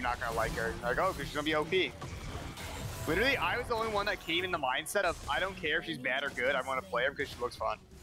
you're not gonna like her. Like, oh, because she's gonna be OP. Literally, I was the only one that came in the mindset of, I don't care if she's bad or good, I want to play her because she looks fun.